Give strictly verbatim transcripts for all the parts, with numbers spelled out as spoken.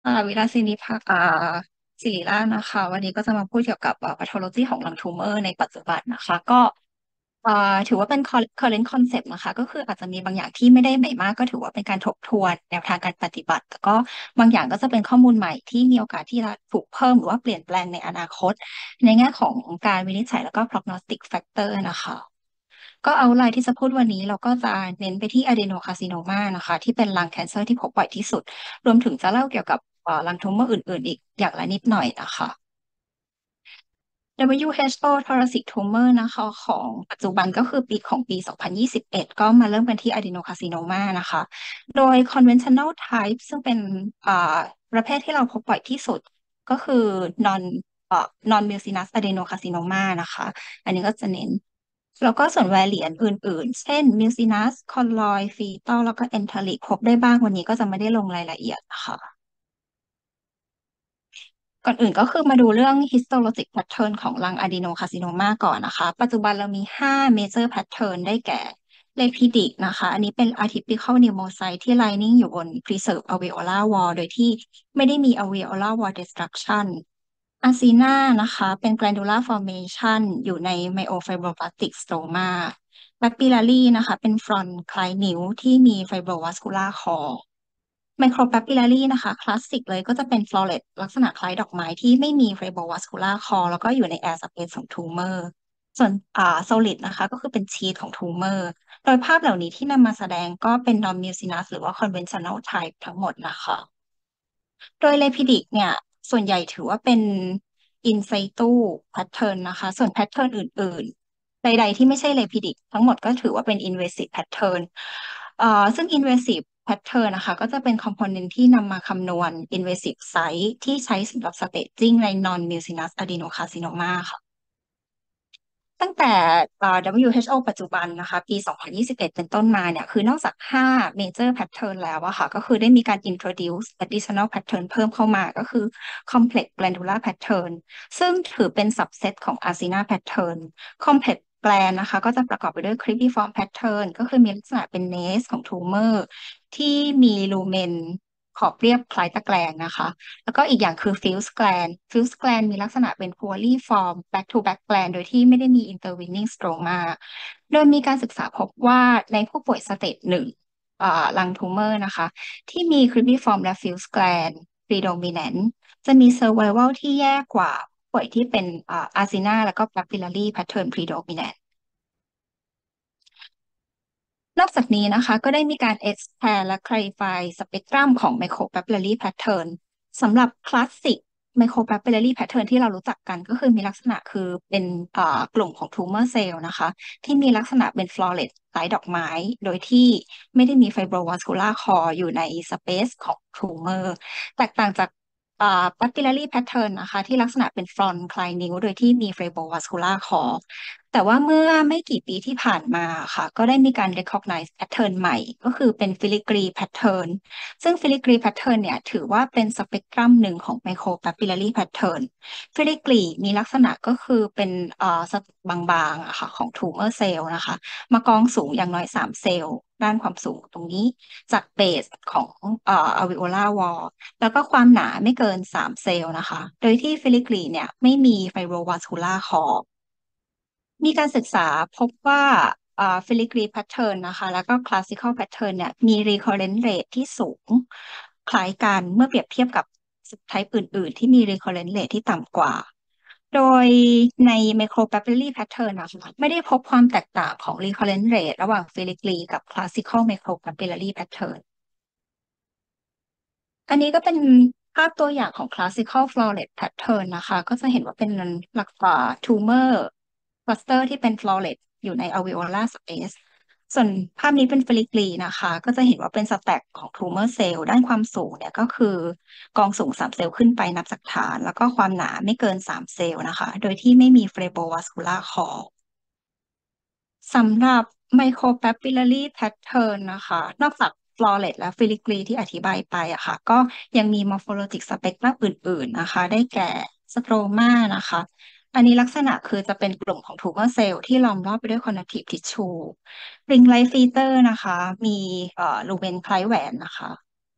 ค่ะวิลาสินีภาคอ่าศิริราชนะคะวันนี้ก็จะมาพูดเกี่ยวกับอ่า pathology ของลังทูเมอร์ในปัจจุบันนะคะก็อ่าถือว่าเป็น current concept นะคะก็คืออาจจะมีบางอย่างที่ไม่ได้ใหม่มากก็ถือว่าเป็นการทบทวนแนวทางการปฏิบัติแต่ก็บางอย่างก็จะเป็นข้อมูลใหม่ที่มีโอกาสที่จะถูกเพิ่มหรือว่าเปลี่ยนแปลงในอนาคตในแง่ของการวินิจฉัยแล้วก็ prognostic factor นะคะก็เอาไลน์ที่จะพูดวันนี้เราก็จะเน้นไปที่ adenocarcinoma นะคะที่เป็นลังแคนเซอร์ที่พบบ่อยที่สุด รวมถึงจะเล่าเกี่ยวกับเอ่อรังทูเมอร์อื่นๆอีกอย่างละนิดหน่อยนะคะ ดับเบิลยู เอช โอ thoracic tumor นะคะของปัจจุบันก็คือปีของปี สองพันยี่สิบเอ็ด ก็มาเริ่มกันที่ adenocarcinoma นะคะ โดย conventional type ซึ่งเป็นอ่าประเภทที่เราพบบ่อยที่สุดก็คือ non เอ่อ non mucinous adenocarcinoma นะคะ อันนี้ก็จะเน้น แล้วก็ส่วน variant อื่นๆ เช่น mucinous colloid fetal แล้วก็ enteric พบได้บ้างวันนี้ก็จะไม่ได้ลงรายละเอียดนะคะ ก่อนอื่นก็คือมาดูเรื่อง histologic pattern ของรัง adenocarcinoma ก่อนนะคะ ปัจจุบันเรามีห้า major pattern ได้แก่ lepidic นะคะ อันนี้เป็น atypical pneumocyte ที่ lining อยู่บน preserved alveolar wall โดยที่ไม่ได้มี alveolar wall destruction acina นะคะเป็น glandular formation อยู่ใน myofibroblastic stroma papillary นะคะเป็น front คล้ายนิ้วที่มี fibrovascular core ไมโครแปปปิลารีนะคะคลาสสิกเลยก็จะเป็นฟลอเรตลักษณะคล้ายดอกไม้ที่ไม่มีไฟโบวัสคูลาร์คอแล้วก็อยู่ในแอร์สเปซของทูเมอร์ส่วนอ่าโซลิดนะคะก็คือเป็นชีทของทูเมอร์โดยภาพเหล่านี้ที่นำมาแสดงก็เป็นนอนมิวซินัสหรือว่าคอนเวนชั่นแนลไทป์ทั้งหมดนะคะ โดยเลพิดิกเนี่ยส่วนใหญ่ถือว่าเป็น in situ pattern นะคะส่วน pattern อื่นๆใดๆที่ไม่ใช่เลพิดิกทั้งหมดก็ถือว่าเป็น invasive pattern เอ่อซึ่ง invasive pattern นะคะก็จะเป็น component ที่นำมาคำนวณ invasive site ที่ใช้สำหรับ staging ใน non mucinous adenocarcinoma ค่ะ ตั้งแต่อ่า ดับเบิลยู เอช โอ ปัจจุบันนะคะปี สองพันยี่สิบเอ็ด เอ็ดเป็นต้นมาเนี่ยคือนอกจาก ห้า major pattern แล้วอะค่ะก็คือได้มีการ introduce additional pattern เพิ่มเข้ามาก็คือ complex glandular pattern ซึ่งถือเป็น subset ของ acina pattern complex gland นะคะก็จะประกอบไปด้วย cribriform pattern ก็คือมีลักษณะเป็น nest ของ tumor ที่มีลูเมนขอบเรียบคล้ายตะแกรงนะคะ แล้วก็อีกอย่างคือ fused gland fused gland มีลักษณะเป็น poorly formed back to back gland โดยที่ไม่ได้มี intervening stroma โดยมีการศึกษาพบว่าในผู้ป่วยสเตจหนึ่งอ่าลังทูเมอร์นะคะที่มี cribriform และ fused gland predominant จะมี survival ที่แย่กว่าผู้ป่วยที่เป็นอ่า acina แล้วก็ papillary pattern predominant นอกจากนี้นะคะก็ได้มีการ expand และ clarify สเปกตรัมของ micropapillary pattern สำหรับ classic micropapillary pattern ที่เรารู้จักกันก็คือมีลักษณะคือเป็นอ่ากลุ่มของ tumor cell นะคะที่มีลักษณะเป็น floret คล้ายดอกไม้โดยที่ไม่ได้มี fibrovascular core อยู่ใน space ของ tumor แตกต่างจากอ่า papillary pattern นะคะที่ลักษณะเป็น front คล้ายนิ้วโดยที่มี fibrovascular core แต่ว่าเมื่อไม่กี่ปีที่ผ่านมาค่ะก็ได้มีการ recognize pattern ใหม่ก็คือเป็น filigree pattern ซึ่ง filigree pattern เนี่ยถือว่าเป็นสเปกตรัมหนึ่งของ micropapillary pattern filigree มีลักษณะก็คือเป็นเอ่อสบางๆอะค่ะของ tumor cell นะคะมากองสูงอย่างน้อยสามเซลล์ด้านความสูงตรงนี้จากเบสของเอ่อ alveolar wall แล้วก็ความหนาไม่เกินสามเซลล์นะคะโดยที่ filigree เนี่ยไม่มี fibrovascular core มีการศึกษาพบว่าอ่า filigree pattern นะคะแล้วก็ classical pattern เนี่ยมี recurrent rate ที่สูงคล้ายกันเมื่อเปรียบเทียบกับ subtype อื่นๆที่มี recurrent rate ที่ต่ำกว่า โดยใน micropapillary pattern นะคะไม่ได้พบความแตกต่างของ recurrent rate ระหว่าง filigree กับ classical micropapillary pattern อันนี้ก็เป็นภาพตัวอย่างของ classical floret pattern นะคะก็จะเห็นว่าเป็นหลักอ่า tumor cluster ที่เป็น floret อยู่ใน alveolar space ส่วนภาพนี้เป็น filigree นะคะก็จะเห็นว่าเป็นสแต็กของ tumor cell ด้านความสูงเนี่ยก็คือกองสูงสามเซลล์ขึ้นไปนับจากฐานแล้วก็ความหนาไม่เกินสามเซลล์นะคะโดยที่ไม่มี fibrovascular core สำหรับ micropapillary pattern นะคะนอกจาก floret และ filigree ที่อธิบายไปอะค่ะก็ยังมี morphologic spectrum อื่นๆนะคะได้แก่ stroma นะคะอันนี้ลักษณะคือจะเป็นกลุ่มของ tumor cell ที่ล้อมรอบไปด้วย connective tissue ring light feature นะคะมีเอ่อลูเมนคล้ายแหวนนะคะ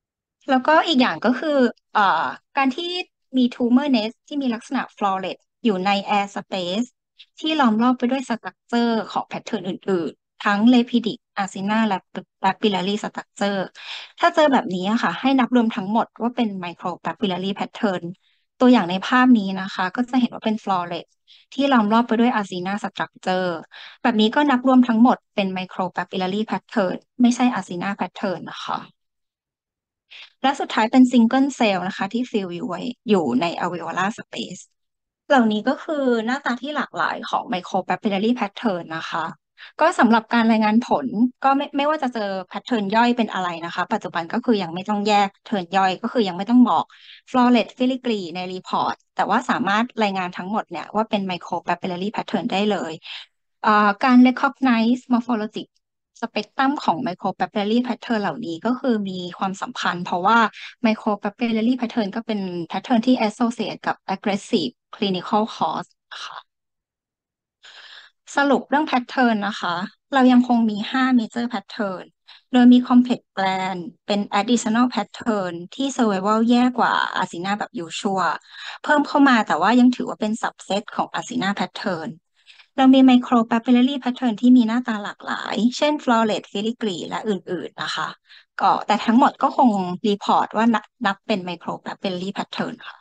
แล้วก็อีกอย่างก็คือเอ่อการที่มี tumor nest ที่มีลักษณะ flawless อยู่ใน air space ที่ล้อมรอบไปด้วยสตรัคเจอร์ของแพทเทิร์นอื่นๆ ทั้ง lepidic acinar และ papillary structure ถ้าเจอแบบนี้อะค่ะให้นับรวมทั้งหมดว่าเป็น micro papillary pattern ตัวอย่างในภาพนี้นะคะก็จะเห็นว่าเป็น flawless ที่ล้อมรอบไปด้วย acinar structure แบบนี้ก็นับรวมทั้งหมดเป็น micro papillary pattern ไม่ใช่ acinar pattern นะคะ และสุดท้ายเป็นซิงเกิลเซลล์นะคะที่ฟิลอยู่ไว้อยู่ใน alveolar space เหล่านี้ก็คือหน้าตาที่หลากหลายของ micropapillary pattern นะคะก็สำหรับการรายงานผลก็ไม่ไม่ว่าจะเจอ pattern ย่อยเป็นอะไรนะคะปัจจุบันก็คือยังไม่ต้องแยก pattern ย่อยก็คือยังไม่ต้องบอก flawless filigree ใน report แต่ว่าสามารถรายงานทั้งหมดเนี่ยว่าเป็น micropapillary pattern ได้เลยเอ่อการ recognize morphologic สเปกตรัมของ micropapillary pattern เหล่านี้ก็คือมีความสำคัญเพราะว่า micropapillary pattern ก็เป็น pattern ที่ associate กับ aggressive clinical cause ค่ะสรุปเรื่อง pattern นะคะเรายังคงมีห้า major pattern โดยมี complex gland เป็น additional pattern ที่ survival แย่กว่า Arsina แบบ usual เพิ่มเข้ามาแต่ว่ายังถือว่าเป็น subset ของ Arsina pattern เรามี micro papillary pattern ที่มีหน้าตาหลากหลาย เช่น floret filigree และอื่นๆนะคะก็แต่ทั้งหมดก็คงรีพอร์ตว่านับนับเป็น micro papillary pattern ค่ะ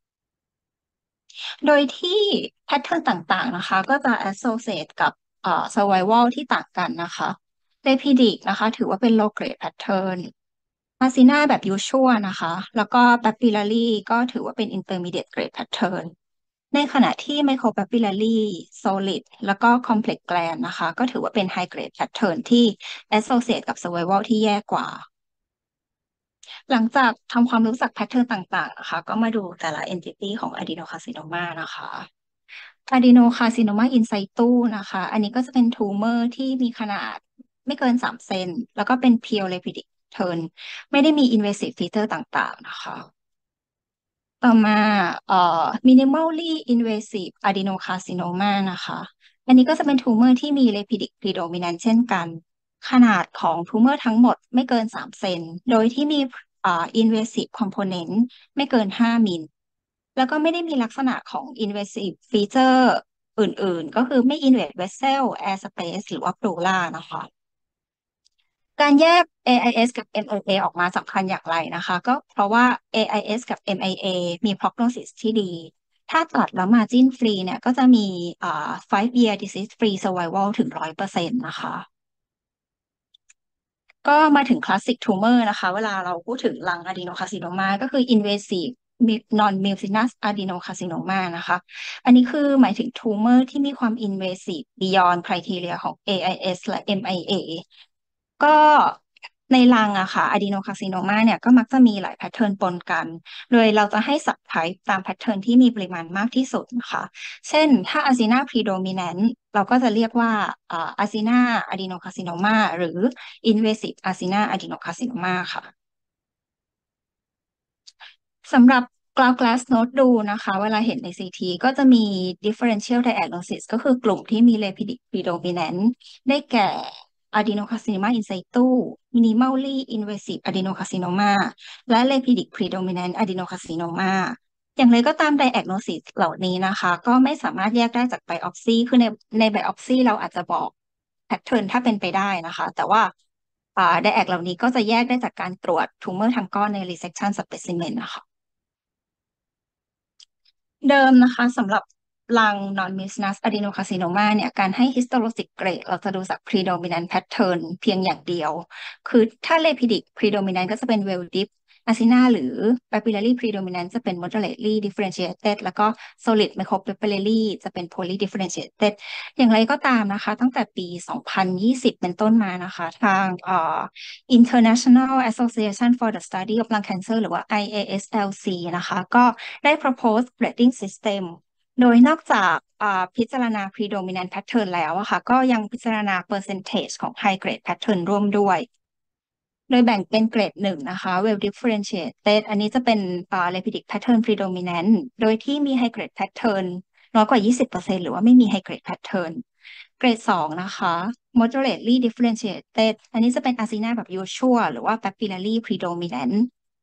โดยที่ pattern ต่างๆนะคะก็จะ associate กับเอ่อ survival ที่ต่างกันนะคะ Lepidic นะคะถือว่าเป็น low grade pattern Arsina แบบ usual นะคะแล้วก็ Papillary ก็ถือว่าเป็น intermediate grade pattern ในขณะที่ Micropapillary solid แล้วก็ complex gland นะคะก็ถือว่าเป็น high grade pattern ที่ associate กับ survival ที่แย่กว่า หลังจากทำความรู้จัก pattern ต่างๆนะคะก็มาดูแต่ละ entity ของ adenocarcinoma นะคะ adenocarcinoma in situ นะคะ อันนี้ก็จะเป็น tumor ที่มีขนาดไม่เกินสามเซนแล้วก็เป็น pure lipidic turn ไม่ได้มี invasive feature ต่างๆนะคะ ต่อมาเอ่อ minimally invasive adenocarcinoma นะคะ อันนี้ก็จะเป็น tumor ที่มี lipidic predominant เช่นกัน ขนาดของ tumor ทั้งหมดไม่เกินสามเซนโดยที่มีอ่า invasive component ไม่เกินห้ามิล แล้วก็ไม่ได้มีลักษณะของ invasive feature อื่นๆ ก็คือไม่ invade vessel air space หรือว่า pleura นะคะ การแยก เอ ไอ เอส กับ เอ็ม ไอ เอ อออกมาสำคัญอย่างไรนะคะก็เพราะว่า เอ ไอ เอส กับ เอ็ม ไอ เอ มี prognosis ที่ดี ถ้าตัดแล้ว margin free เนี่ยก็จะมีอ่า five year disease free survival ถึงหนึ่งร้อยเปอร์เซ็นต์นะคะ ก็มาถึงคลาสสิกทูเมอร์นะคะเวลาเราพูดถึงลังอะดีโนคาซิโนมาก็คือ invasive non-mucinous adenocarcinoma นะคะอันนี้คือหมายถึงทูเมอร์ที่มีความ invasive beyond criteria ของ เอ ไอ เอส และ เอ็ม ไอ เอ ก็ในรังอะค่ะอะดีโนคาซิโนมาเนี่ยก็มักจะมีหลายแพทเทิร์นปนกัน โดยเราจะให้ subtype ตามแพทเทิร์นที่มีปริมาณมากที่สุดนะคะ เช่นถ้า Acina predominant เราก็จะเรียกว่าอ่า Acina adenocarcinoma หรือ invasive Acina adenocarcinoma ค่ะ สำหรับ ground glass node ดูนะคะเวลาเห็นใน ซี ที ก็จะมี differential diagnosis ก็คือกลุ่มที่มี lipidic predominant ได้แก่ adenocarcinoma in situ minimally invasive adenocarcinoma และ lipidic predominant adenocarcinoma อย่างไรก็ตาม diagnosis เหล่านี้นะคะก็ไม่สามารถแยกได้จาก biopsy คือในใน biopsy เราอาจจะบอก pattern ถ้าเป็นไปได้นะคะแต่ว่าอ่า diag เหล่านี้ก็จะแยกได้จากการตรวจ tumor ทั้งก้อนใน resection specimen นะคะ เดิมนะคะสำหรับรัง non-mucinous adenocarcinoma เนี่ยการให้ histologic grade เราจะดูจาก predominant pattern เพียงอย่างเดียว คือถ้า lepidic predominant ก็จะเป็น well dip acina หรือ papillary predominant จะเป็น moderately differentiated แล้วก็ solid micropapillary จะเป็น poorly differentiated อย่างไรก็ตามนะคะตั้งแต่ปี สองพันยี่สิบ เป็นต้นมานะคะทางเอ่อ International Association for the Study of Lung Cancer หรือว่า ไอ เอ เอส แอล ซี นะคะก็ได้ propose grading system โดยนอกจากอ่าพิจารณา predominant pattern แล้วอะค่ะก็ยังพิจารณา percentage ของ high grade pattern ร่วมด้วย โดยแบ่งเป็นเกรดหนึ่งนะคะ well differentiated อันนี้จะเป็นอ่า lipidic pattern predominant โดยที่มี high grade pattern น้อยกว่า ยี่สิบเปอร์เซ็นต์ หรือว่าไม่มี high grade pattern เกรดสองนะคะ moderately differentiated อันนี้จะเป็น acina แบบ usual หรือว่า papillary predominant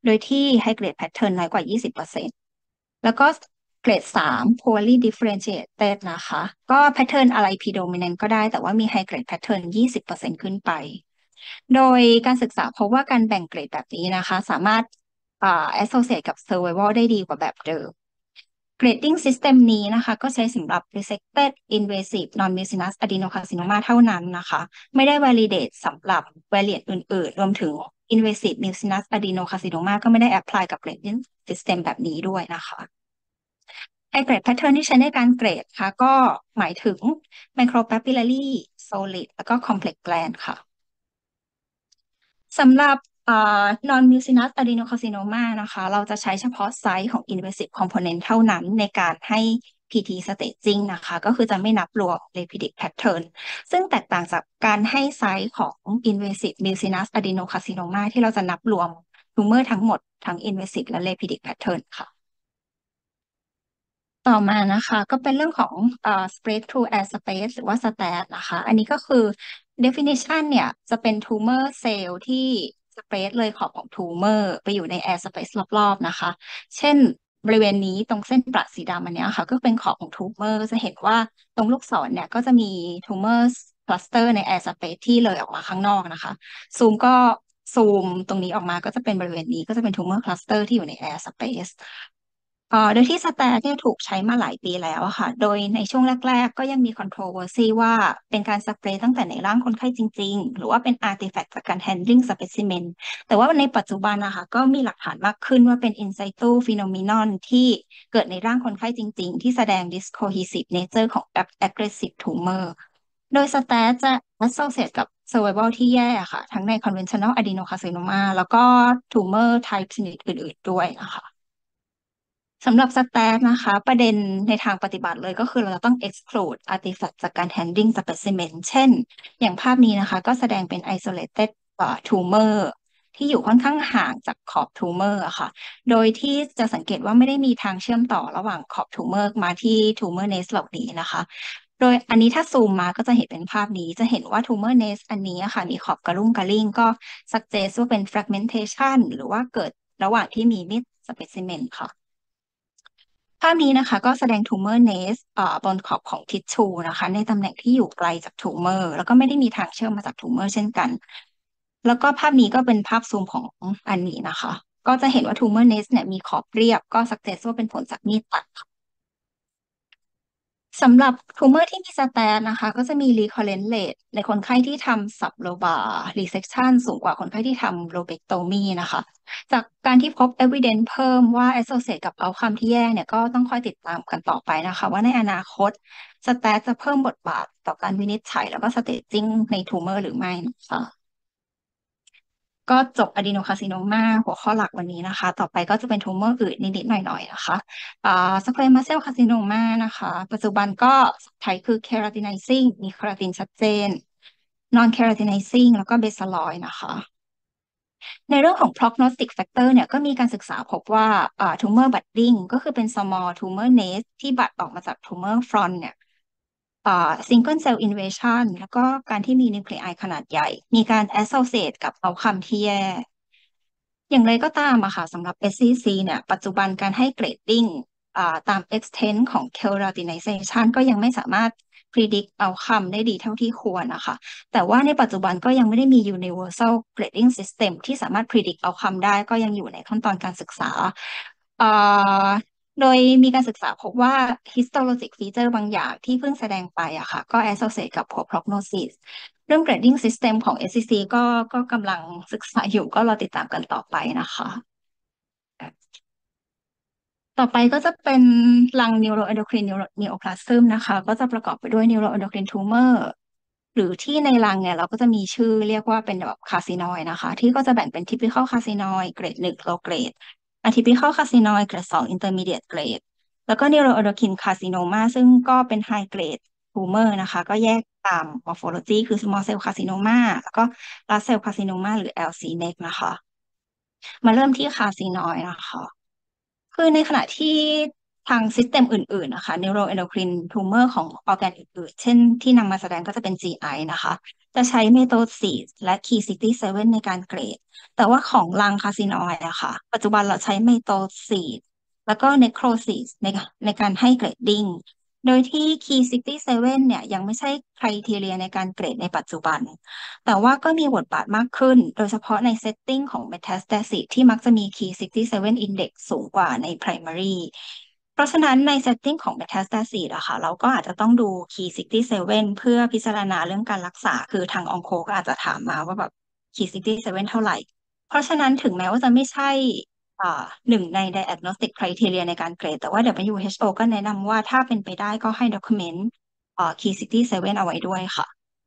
โดยที่ high grade pattern น้อยกว่า ยี่สิบเปอร์เซ็นต์แล้วก็เกรดสาม poorly differentiated นะคะก็ pattern อะไร predominant ก็ได้แต่ว่ามี high grade pattern ยี่สิบเปอร์เซ็นต์ขึ้นไปโดยการศึกษาพบว่าการแบ่งเกรดแบบนี้นะคะสามารถอ่า associate กับ survival ได้ดีกว่าแบบเดิม grading system นี้นะคะก็ใช้สำหรับ resected invasive non-mucinous adenocarcinoma เท่านั้นนะคะไม่ได้ validate สำหรับ variant อื่นๆรวมถึง invasive mucinous adenocarcinoma ก็ไม่ได้ apply กับ grading system แบบนี้ด้วยนะคะ high grade pattern ที่ใช้ในการเกรดค่ะก็หมายถึง micropapillary solid แล้วก็ complex gland ค่ะ สำหรับเอ่อ non-mucinous adenocarcinoma นะคะเราจะใช้เฉพาะไซส์ของ invasive component เท่านั้นในการให้ พี ที staging นะคะก็คือจะไม่นับรวม lipidic pattern ซึ่งแตกต่างจากการให้ไซส์ของ invasive mucinous adenocarcinoma ที่เราจะนับรวม tumor ทั้งหมดทั้ง invasive และ lipidic pattern ค่ะ ต่อมานะคะก็เป็นเรื่องของเอ่อ spread through air space หรือว่า stat นะคะอันนี้ก็คือ definition เนี่ยจะเป็น tumor cell ที่ spread เลยขอบของ tumor ไปอยู่ใน air space รอบๆนะคะเช่นบริเวณนี้ตรงเส้นประสีดำอันเนี้ยค่ะก็เป็นขอบของ tumor จะเห็นว่าตรงลูกศรเนี่ยก็จะมี tumor cluster ใน air space ที่เลยออกมาข้างนอกนะคะซูมก็ซูมตรงนี้ออกมาก็จะเป็นบริเวณนี้ก็จะเป็น tumor cluster ที่อยู่ใน air space เอ่อโดยที่สแตทเนี่ยถูกใช้มาหลายปีแล้วอะค่ะโดยในช่วงแรกๆก็ยังมี controversy ว่าเป็นการสเปรย์ตั้งแต่ในร่างคนไข้จริงๆ หรือว่าเป็น artifact จากการ handling specimen แต่ว่าในปัจจุบันนะคะก็มีหลักฐานมากขึ้นว่าเป็น in situ phenomenon ที่เกิดในร่างคนไข้จริงๆ ที่แสดง discohesive nature ของ aggressive tumor โดยสแตทจะ associate กับ survival ที่แย่อะค่ะทั้งใน conventional adenocarcinoma แล้วก็ tumor type ชนิดอื่นๆด้วยนะคะ สำหรับสแตทนะคะประเด็นในทางปฏิบัติเลยก็คือเราจะต้อง exclude artifact จากการ handling specimen เช่นอย่างภาพนี้นะคะก็แสดงเป็น isolated เอ่อ tumor ที่อยู่ค่อนข้างห่างจากขอบ tumor อะค่ะโดยที่จะสังเกตว่าไม่ได้มีทางเชื่อมต่อระหว่างขอบ tumor มาที่ tumor nest เหล่านี้นะคะโดยอันนี้ถ้าซูมมาก็จะเห็นเป็นภาพนี้จะเห็นว่า tumor nest อันนี้อะค่ะมีขอบกระลุ่งกระลิ่งก็ suggest ว่าเป็น fragmentation หรือว่าเกิดระหว่างที่มี mid specimen ค่ะ ภาพนี้นะคะก็แสดง tumor nest อ่าบนขอบของทิชชูนะคะในตำแหน่งที่อยู่ไกลจาก tumor แล้วก็ไม่ได้มีทางเชื่อมมาจาก tumor เช่นกันแล้วก็ภาพนี้ก็เป็นภาพซูมของอันนี้นะคะก็จะเห็นว่า tumor nest เนี่ยมีขอบเรียบก็ suggest ว่าเป็นผลจากมีดตัด สำหรับ tumor ที่มีสแตนนะคะก็จะมี recurrence rate ในคนไข้ที่ทำ sublobar resection สูงกว่าคนไข้ที่ทำ lobectomy นะคะจากการที่พบ evidence เพิ่มว่า associate กับ outcome ที่แย่เนี่ยก็ต้องค่อยติดตามกันต่อไปนะคะว่าในอนาคตสแตทจะเพิ่มบทบาทต่อการวินิจฉัยแล้วก็ staging ใน tumor หรือไม่นะคะ ก็จบ adenocarcinoma หัวข้อหลักวันนี้นะคะ ต่อไปก็จะเป็น tumor อื่นนิดๆหน่อยๆนะคะอ่า squamous cell carcinoma นะคะ ปัจจุบันก็ไทยคือ keratinizing มี keratin ชัดเจน non keratinizing แล้วก็ basaloid นะคะ ในเรื่องของ prognostic factor เนี่ยก็มีการศึกษาพบว่าอ่า tumor budding ก็คือเป็น small tumor nest ที่บัดออกมาจาก tumor front เนี่ยอ่า single cell invasion แล้วก็การที่มี nuclei ขนาดใหญ่ มีการ associate กับ outcome ที่แย่ อย่างไรก็ตามอะค่ะสำหรับ เอส ซี ซี เนี่ยปัจจุบันการให้เกรดดิ้งอ่าตาม extent ของ keratinization ก็ยังไม่สามารถ predict outcome ได้ดีเท่าที่ควรนะคะแต่ว่าในปัจจุบันก็ยังไม่ได้มี universal grading system ที่สามารถ predict outcome ได้ก็ยังอยู่ในขั้นตอนการศึกษาอ่าโดยมีการศึกษาพบว่า histologic feature บางอย่างที่เพิ่งแสดงไปอะค่ะก็ associate กับ poor prognosis เรื่อง grading system ของ เอส ซี ซี ก็ก็กำลังศึกษาอยู่ก็รอติดตามกันต่อไปนะคะต่อไปก็จะเป็นรัง neuroendocrine neoplasm นะคะก็จะประกอบไปด้วย neuroendocrine tumor หรือที่ในรังเนี่ยเราก็จะมีชื่อเรียกว่าเป็นแบบคาซินอยนะคะที่ก็จะแบ่งเป็น typical carcinoid เกรดหนึ่ง low grade atypical carcinoid เกรดสอง intermediate grade แล้วก็ neuroendocrine carcinoma ซึ่งก็เป็น high grade tumor นะคะก็แยกตาม morphology คือ small cell carcinoma แล้วก็ large cell carcinoma หรือ แอล ซี เน็ก นะคะมาเริ่มที่คาซินอยนะคะ คือในขณะที่ทางซิสเต็มอื่นๆนะคะ neuroendocrine tumor ของออร์แกนอื่นๆเช่นที่นำมาแสดงก็จะเป็น จี ไอ นะคะจะใช้เมโทซีดและคีซิตี้เซเว่นในการเกรดแต่ว่าของลังคาสินอยอะค่ะปัจจุบันเราใช้เมโทซีดแล้วก็เนโครซีดในในการให้เกรดดิ้งโดยที่คีซิตี้เซเว่นเนี่ยยังไม่ใช่ไครทีเรียในการเกรดในปัจจุบันแต่ว่าก็มีบทบาทมากขึ้นโดยเฉพาะในเซตติ้งของ Metastasis ที่มักจะมี Key ซิกสตี้เซเว่น Index สูงกว่าใน Primary เพราะฉะนั้นในเซตติ้งของ Metastasis อะค่ะเราก็อาจจะต้องดู Key ซิกสตี้เซเว่นเพื่อพิจารณาเรื่องการรักษาคือทางอองโคก็อาจจะถามมาว่าแบบ Key ซิกสตี้เซเว่นเท่าไหร่เพราะฉะนั้นถึงแม้ว่าจะไม่ใช่อ่าหนึ่งใน Diagnostic Criteria ในการเกรดแต่ว่า ดับเบิลยู เอช โอ ก็แนะนำว่าถ้าเป็นไปได้ก็ให้ document อ่า Key ซิกสตี้เซเว่นเอาไว้ด้วยค่ะ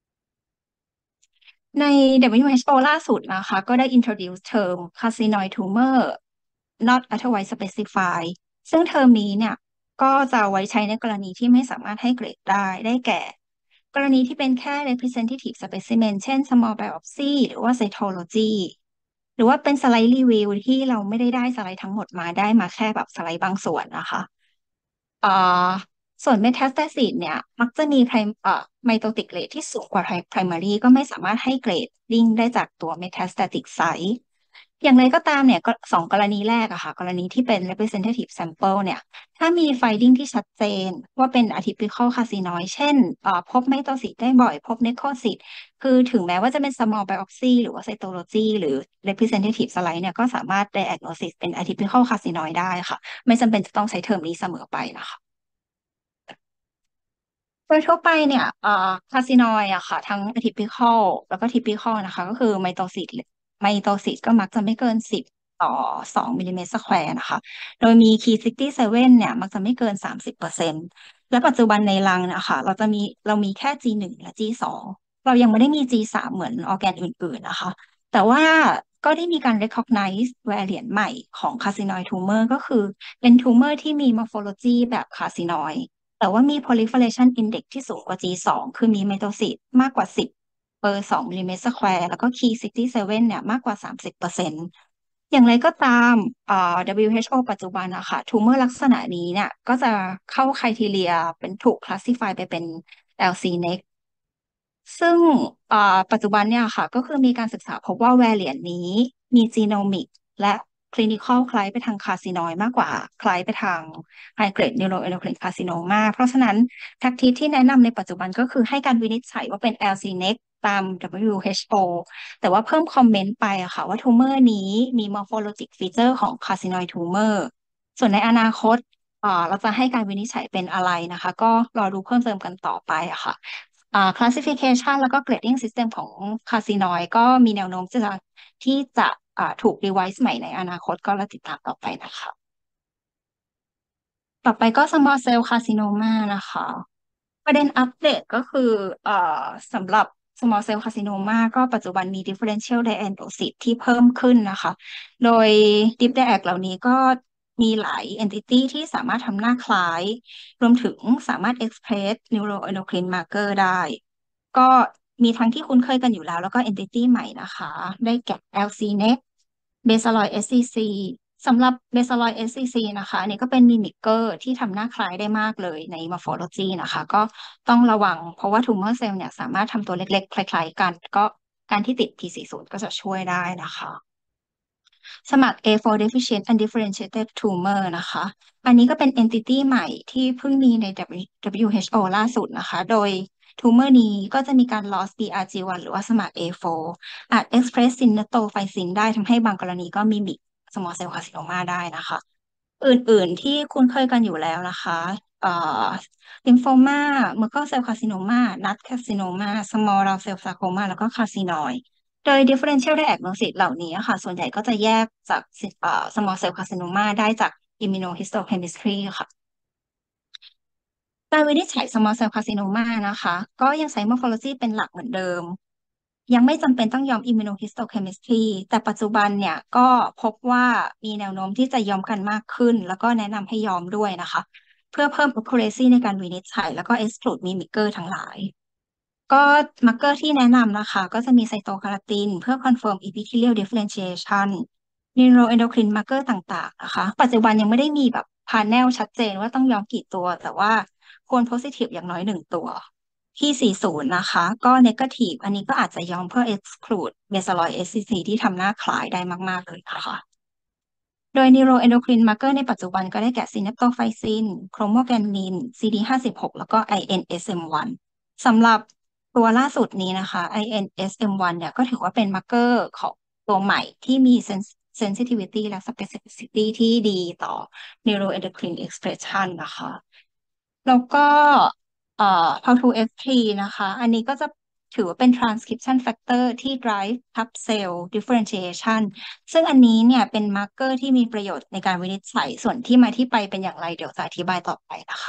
ใน ดับเบิลยู เอช โอ ล่าสุดนะคะก็ได้ introduce term carcinoid tumor not otherwise specified ซึ่งเทอมนี้เนี่ยก็จะไว้ใช้ในกรณีที่ไม่สามารถให้เกรดได้ได้แก่กรณีที่เป็นแค่ representative specimen เช่น small biopsy หรือว่า cytology หรือว่าเป็นสไลด์รีวิวที่เราไม่ได้ได้สไลด์ทั้งหมดมาได้มาแค่แบบสไลด์บางส่วนนะคะ อ่าส่วน metastasis เนี่ยมักจะมี prim เอ่อ mitotic rate ที่สูงกว่า pri- primary ก็ไม่สามารถให้เกรดดิ้งได้จากตัว metastatic site อย่างไรก็ตามเนี่ยก็สองกรณีแรกอะค่ะกรณีที่เป็น representative sample เนี่ยถ้ามี finding ที่ชัดเจนว่าเป็น atypical carcinoid เช่นเอ่อพบ mitosis ได้บ่อยพบ necrosis คือถึงแม้ว่าจะเป็น small biopsy หรือว่า cytology หรือ representative slide เนี่ยก็สามารถ diagnosis เป็น atypical carcinoid ได้ค่ะไม่จำเป็นจะต้องใช้เทอมนี้เสมอไปนะคะ โดยทั่วไปเนี่ยเอ่อคาซินอยอะค่ะทั้ง atypical แล้วก็ typical นะคะก็คือไมโตซิสไมโตซิสก็มักจะไม่เกินสิบต่อสองมิลลิเมตรสแควร์นะคะโดยมี Key ซิกสตี้เซเว่นเนี่ยมักจะไม่เกินสามสิบเปอร์เซ็นต์และปัจจุบันในรังนะคะเราจะมีเรามีแค่ จี วัน และ จี ทู เรายังไม่ได้มี จี ทรี เหมือนออร์แกนอื่นๆนะคะแต่ว่าก็ได้มีการ recognize variant ใหม่ของ carcinoid tumor ก็คือเป็น tumor ที่มี morphology แบบ carcinoid แต่ว่ามี proliferation index ที่สูงกว่า จี ทู คือมี mitosis มากกว่าสิบเปอร์สองมิลลิเมตรสแควร์แล้วก็ Key ซิกสตี้เซเว่นเนี่ยมากกว่าสามสิบเปอร์เซ็นต์อย่างไรก็ตามอ่า ดับเบิลยู เอช โอ ปัจจุบันนะคะ tumor ลักษณะนี้เนี่ยก็จะเข้า criteria เป็นถูก classify ไปเป็น แอล ซี เอ็น อี ซี ซึ่งอ่าปัจจุบันเนี่ยค่ะก็คือมีการศึกษาพบว่า variant นี้มี genomic และ clinical คล้ายไปทางคาร์ซินอยมากกว่าคล้ายไปทาง high grade neuroendocrine carcinoma เพราะฉะนั้น practice ที่แนะนำในปัจจุบันก็คือให้การวินิจฉัยว่าเป็น แอล ซี เอ็น อี ซี ตาม ดับเบิลยู เอช โอ แต่ว่าเพิ่มคอมเมนต์ไปอะค่ะว่า tumor นี้มี morphologic feature ของ carcinoid tumor ส่วนในอนาคตอ่าเราจะให้การวินิจฉัยเป็นอะไรนะคะก็รอดูเพิ่มเติมกันต่อไปอะค่ะ อ่า classification แล้วก็ grading system ของคาสินอยก็มีแนวโน้มที่จะที่จะอ่าถูก revise ใหม่ในอนาคตก็รอติดตามต่อไปนะคะต่อไปก็ small cell carcinoma นะคะประเด็นอัปเดตก็คือเอ่อสำหรับ small cell carcinoma ก็ปัจจุบันมี differential diagnosis ที่เพิ่มขึ้นนะคะโดย deep diag เหล่านี้ก็มีหลาย entity ที่สามารถทำหน้าคล้ายรวมถึงสามารถ express neuroendocrine marker ได้ ก็มีทั้งที่คุ้นเคยกันอยู่แล้วแล้วก็ entity ใหม่นะคะได้แก่ แอล ซี เอ็น อี ซี Basaloid เอส ซี ซี สำหรับ Basaloid เอส ซี ซี นะคะอันนี้ก็เป็นมิมิกเกอร์ที่ทำหน้าคล้ายได้มากเลยใน morphology นะคะก็ต้องระวังเพราะว่า tumor cell เนี่ยสามารถทำตัวเล็กๆคล้ายๆกันก็การที่ติด พี สี่สิบ ก็จะช่วยได้นะคะ สมัคร เอ โฟร์ deficient undifferentiated tumor นะคะ อันนี้ก็เป็น entity ใหม่ที่เพิ่งมีใน ดับเบิลยู ดับเบิลยู เอช โอ ล่าสุดนะคะ โดย tumor นี้ก็จะมีการ loss บี อาร์ จี วัน หรือว่าสมัคร เอ โฟร์ อาจ express synaptophysin ได้ทำให้บางกรณีก็มีมิก small cell carcinoma ได้นะคะ อื่นๆที่คุ้นเคยกันอยู่แล้วนะคะเอ่อ lymphoma Merkel cell carcinoma NOT carcinoma small round cell sarcoma แล้วก็ carcinoid โดย differential diagnosis เหล่านี้ค่ะส่วนใหญ่ก็จะแยกจากเอ่อ small cell carcinoma ได้จาก immunohistochemistry ค่ะการวินิจฉัย small cell carcinoma นะคะก็ยังใช้ morphology เป็นหลักเหมือนเดิมยังไม่จำเป็นต้องยอม immunohistochemistry แต่ปัจจุบันเนี่ยก็พบว่ามีแนวโน้มที่จะยอมกันมากขึ้นแล้วก็แนะนำให้ยอมด้วยนะคะเพื่อเพิ่ม accuracy ในการวินิจฉัยแล้วก็ exclude mimicker ทั้งหลาย ก็มาร์กเกอร์ที่แนะนำนะคะก็จะมีไซโตคาราตินเพื่อ confirm epithelial differentiation neuroendocrine marker ต่างๆนะคะปัจจุบันยังไม่ได้มีแบบพา n e l ชัดเจนว่าต้องยอมกี่ตัวแต่ว่าควร positive อย่างน้อยหนึ่งตัวที่ สี่สิบ นะคะก็ negative อันนี้ก็อาจจะยอมเพื่อ exclude Mesaroid เอส ซี ซี ที่ทำหน้าคล้ายได้มากๆเลยนะคะ โดย neuroendocrine marker ในปัจจุบันก็ได้แก่ synaptophysin chromogranin ซี ดี ห้าสิบหก แล้วก็ ไอ เอ็น เอส เอ็ม วัน สำหรับตัวล่าสุดนี้นะคะ ไอ เอ็น เอส เอ็ม วัน เนี่ยก็ถือว่าเป็นมาร์เกอร์ของตัวใหม่ที่มี sens- sensitivity และ specificity ที่ดีต่อ neuroendocrine expression นะคะ แล้วก็เอ่อ พาว ทู เอฟ ทรี นะคะ อันนี้ก็จะถือว่าเป็น transcription factor ที่ drive up cell differentiation ซึ่งอันนี้เนี่ยเป็นมาร์เกอร์ที่มีประโยชน์ในการวินิจฉัยส่วนที่มาที่ไปเป็นอย่างไรเดี๋ยวจะอธิบายต่อไปนะคะ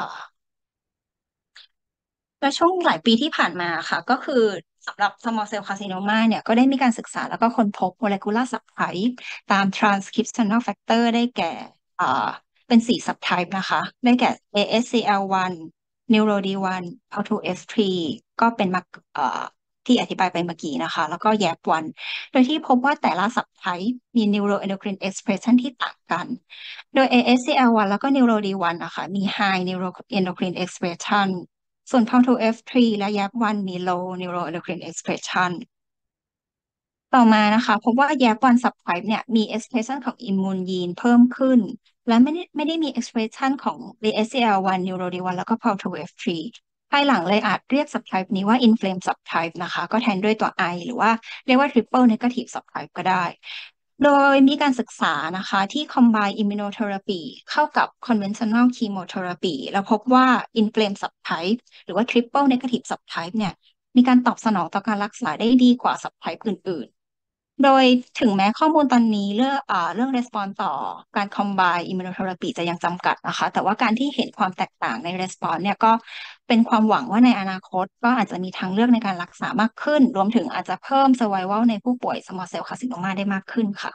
และช่วงหลายปีที่ผ่านมาค่ะก็คือสำหรับ small cell carcinoma เนี่ยก็ได้มีการศึกษาแล้วก็ค้นพบ molecular subtype ตาม transcriptional factor ได้แก่อ่าเป็นสี่ subtype นะคะได้แก่ เอ เอส ซี แอล วัน Neuro ดี วัน พี เอ ทู เอฟ ทรี ก็เป็นมาเอ่อที่อธิบายไปเมื่อกี้นะคะแล้วก็ แยป วัน โดยที่พบว่าแต่ละ subtype มี neuroendocrine expression ที่ต่างกัน โดย เอ เอส ซี แอล วัน แล้วก็ Neuro ดี วัน นะคะมี high neuroendocrine expression ส่วน พี เอ ทู เอฟ ทรี และ แยป วัน มี low neuroendocrine expression ต่อมานะคะพบว่า แยป วัน subtype เนี่ยมี expression ของอิมมูนยีนเพิ่มขึ้นและไม่ได้ไม่ได้มี expression ของ เอ เอส ซี แอล วัน Neuro ดี วัน แล้วก็ พี เอ ทู เอฟ ทรี ภายหลังเลยอาจเรียก subtype นี้ว่า inflamed subtype นะคะก็แทนด้วยตัว I หรือว่าเรียกว่า triple negative subtype ก็ได้ โดยมีการศึกษานะคะที่ combine immunotherapy เข้ากับ conventional chemotherapy แล้วพบว่า inflamed subtype หรือว่า triple negative subtype เนี่ยมีการตอบสนองต่อการรักษาได้ดีกว่า subtype อื่นๆ โดยถึงแม้ข้อมูลตอนนี้เรื่องอ่าเรื่อง response ต่อการ combine immunotherapy จะยังจำกัดนะคะแต่ว่าการที่เห็นความแตกต่างใน response เนี่ยก็เป็นความหวังว่าในอนาคตก็อาจจะมีทางเลือกในการรักษามากขึ้นรวมถึงอาจจะเพิ่ม survival ในผู้ป่วย small cell carcinoma ได้มากขึ้นค่ะ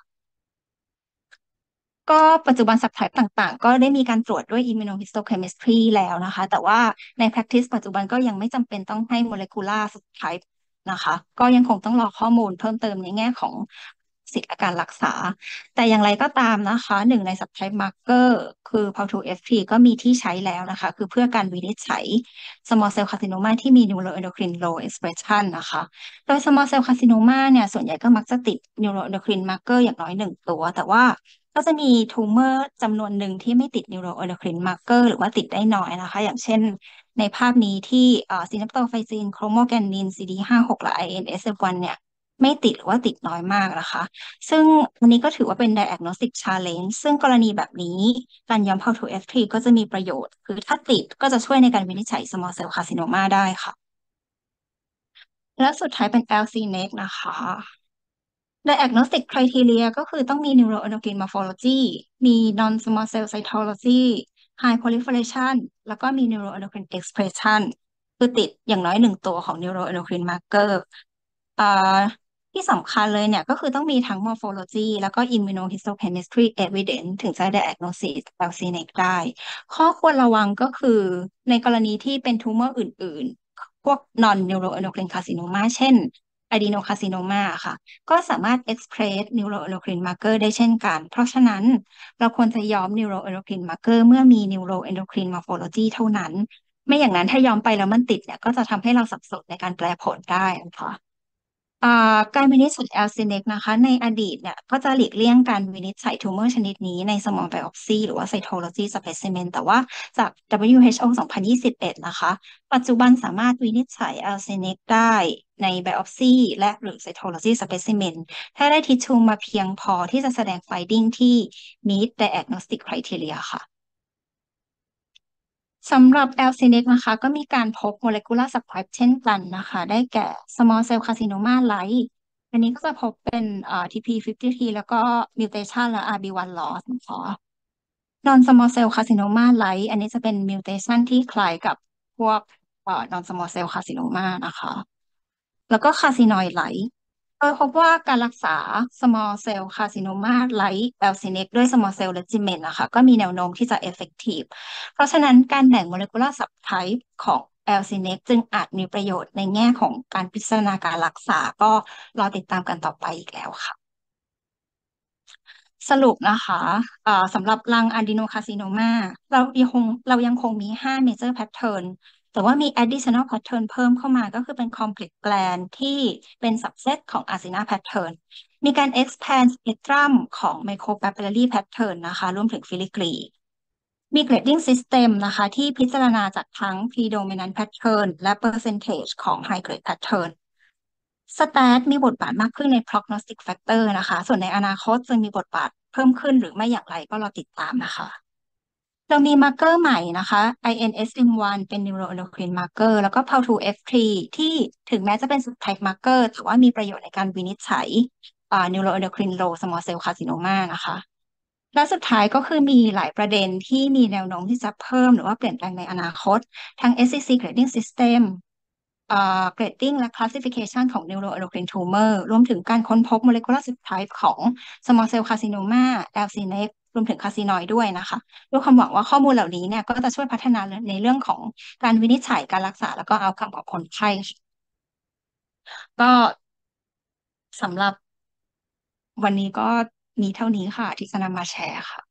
ก็ปัจจุบัน subtype ต่างๆ ก็ได้มีการตรวจด้วย immunohistochemistry แล้วนะคะแต่ว่าใน practice ปัจจุบันก็ยังไม่จำเป็นต้องให้ molecular subtype นะคะก็ยังคงต้องรอข้อมูลเพิ่มเติมในแง่ของสิทธิการรักษาแต่อย่างไรก็ตามนะคะหนึ่งใน subtype marker คือ พี เอ ทู เอฟ ทรี ก็มีที่ใช้แล้วนะคะคือเพื่อการวินิจฉัย small cell carcinoma ที่มี neuroendocrine low expression นะคะโดย small cell carcinoma เนี่ยส่วนใหญ่ก็มักจะติด neuroendocrine marker อย่างน้อยหนึ่งตัวแต่ว่า ก็จะมีทูเมอร์จำนวนหนึ่งที่ไม่ติด neuroendocrine marker หรือว่าติดได้น้อยนะคะอย่างเช่นในภาพนี้ที่เอ่อ synaptophysin chromogranin ซี ดี ห้าสิบหก และ ไอ เอ็น เอส เอ็ม วัน เนี่ยไม่ติดหรือว่าติดน้อยมากนะคะซึ่งอันนี้ก็ถือว่าเป็น diagnostic challenge ซึ่งกรณีแบบนี้การย้อม พี เอ ทู เอฟ ทรี ก็จะมีประโยชน์คือถ้าติดก็จะช่วยในการวินิจฉัย small cell carcinoma ได้ค่ะและสุดท้ายเป็น แอล ซี เน็ก นะคะ Diagnostic criteria ก็คือต้องมี neuroendocrine morphology มี non-small cell cytology high proliferation แล้วก็มี neuroendocrine expression คือติดอย่างน้อยหนึ่งตัวของ neuroendocrine marker อ่าที่สำคัญเลยเนี่ยก็คือต้องมีทั้ง morphology แล้วก็ immunohistochemistry evidence ถึงจะ diagnosis แอล ซี เน็ก ได้ข้อควรระวังก็คือในกรณีที่เป็น tumor อื่นๆ พวก non neuroendocrine carcinoma เช่น adenocarcinoma ค่ะ ก็สามารถ express neuroendocrine marker ได้เช่นกัน เพราะฉะนั้นเราควรจะย้อม neuroendocrine marker เมื่อมี neuroendocrine morphology เท่านั้น ไม่อย่างนั้นถ้าย้อมไปแล้วมันติดเนี่ยก็จะทำให้เราสับสนในการแปลผลได้นะคะ อ่าการวินิจฉัย แอล ซี เน็ก นะคะในอดีตเนี่ยก็จะหลีกเลี่ยงการวินิจฉัย tumor ชนิดนี้ใน small biopsy หรือว่า cytology specimen แต่ว่าจาก ดับเบิลยู เอช โอ สองพันยี่สิบเอ็ดนะคะปัจจุบันสามารถวินิจฉัย แอล ซี เน็ก ได้ใน biopsy และหรือ cytology specimen ถ้าได้ทิชชูมาเพียงพอที่จะแสดง finding ที่ meet diagnostic criteria ค่ะ สำหรับ แอล ซี เน็ก นะคะก็มีการพบ molecular subtype เช่นกันนะคะได้แก่ small cell carcinoma like อันนี้ก็จะพบเป็นเอ่อ ที พี ห้าสิบ ที แล้วก็ mutation และ อาร์ บี วัน loss นะคะ non small cell carcinoma like อันนี้จะเป็น mutation ที่คล้ายกับพวกเอ่อ non small cell carcinoma นะคะ แล้วก็คาซินอยด์ไลท์โดยพบว่าการรักษา small cell carcinoma ไลท์ แอล ซี เน็ก ด้วย small cell regimen นะคะก็มีแนวโน้มที่จะ effective เพราะฉะนั้นการแบ่ง molecular subtype ของ แอล ซี เน็ก จึงอาจมีประโยชน์ในแง่ของการพิจารณาการรักษาก็รอติดตามกันต่อไปอีกแล้วค่ะ สรุปนะคะเอ่อสำหรับรังอะดีโนคาซิโนมาเรายังคงเรายังคงมีห้า major pattern แต่ว่ามี additional pattern เพิ่มเข้ามาก็คือเป็น complex gland ที่เป็น subset ของ acinar pattern มีการ expand spectrum ของ micropapillary pattern นะคะรวมถึง filigree มี grading system นะคะที่พิจารณาจากทั้ง predominant pattern และ percentage ของ high grade pattern stat มีบทบาทมากขึ้นใน prognostic factor นะคะส่วนในอนาคตจะมีบทบาทเพิ่มขึ้นหรือไม่อย่างไรก็รอติดตามนะคะ เรามีมาร์เกอร์ใหม่นะคะ ไอ เอ็น เอส เอ็ม วัน เป็น neuroendocrine marker แล้วก็ พี เอ แอล ทู เอฟ ทรี ที่ถึงแม้จะเป็น subtype marker แต่ว่ามีประโยชน์ในการวินิจฉัยอ่า neuroendocrine low small cell carcinoma นะคะ และสุดท้ายก็คือมีหลายประเด็นที่มีแนวโน้มที่จะเพิ่มหรือว่าเปลี่ยนแปลงในอนาคตทั้ง เอส ซี ซี grading system เอ่อ grading และ classification ของ neuroendocrine tumor รวมถึงการค้นพบ molecular subtype ของ small cell carcinoma แอล ซี เอ็น อี รวมถึง carcinoid ด้วยนะคะด้วยความหวังว่าข้อมูลเหล่านี้เนี่ยก็จะช่วยพัฒนาในเรื่องของการวินิจฉัยการรักษาแล้วก็ outcome ของคนไข้ก็สำหรับวันนี้ก็มีเท่านี้ค่ะที่จะนำมาแชร์ค่ะ